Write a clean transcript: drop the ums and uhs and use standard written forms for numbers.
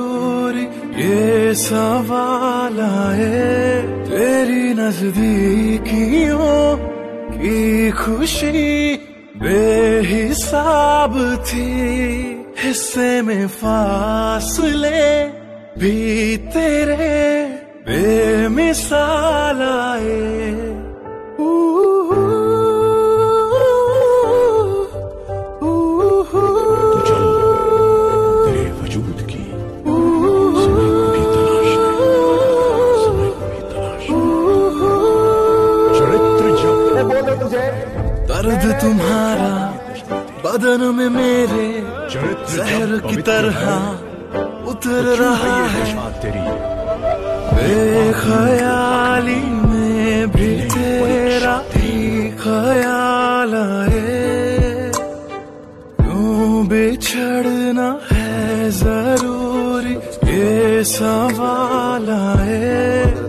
जरूरी ये सवाल आए, तेरी नजदीकियों की खुशी बेहिसाब थी, हिस्से में फासले भी तेरे बेमिसाल आए। दर्द तुम्हारा बदन में मेरे जहर की तरह उतर रहा है, बेख्याली में भी तेरा ही ख्याल आए, क्यों बिछड़ना है जरूरी ये सवाल आए।